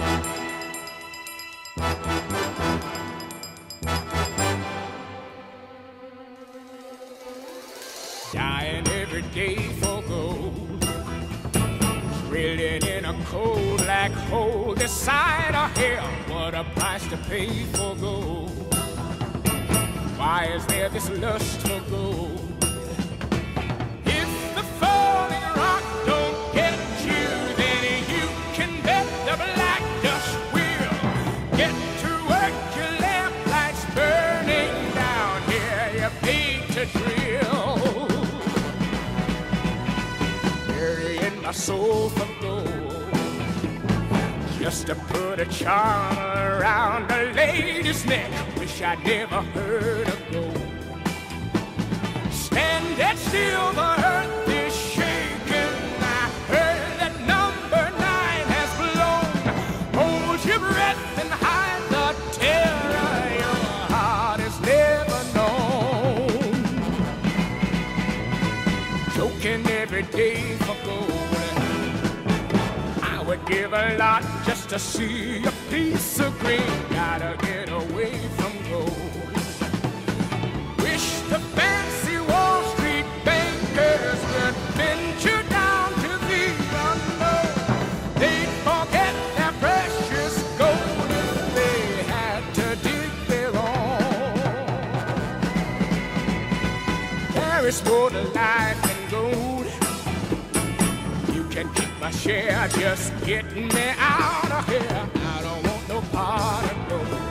Dying every day for gold, drilling in a cold black hole this side of hell. What a price to pay for gold. Why is there this lust for gold? If the falling rock don't get you, then you can bet the black dust will get to work. Your lamp lights burning down here, you paid to drill. Burying my soul for gold, just to put a charm around a lady's neck. Wish I'd never heard of gold. Standing still, the earth is shaking. I heard that number 9 has blown. Hold your breath and hide the terror your heart has never known. Choking every day for gold. I would give a lot just to see a piece of green. Gotta get away from gold. Wish the fancy Wall Street bankers would venture down to the unknown. They'd forget their precious gold if they had to dig their own. There is more to life than gold. You can keep my share, just get me out of here. I don't want no part of gold.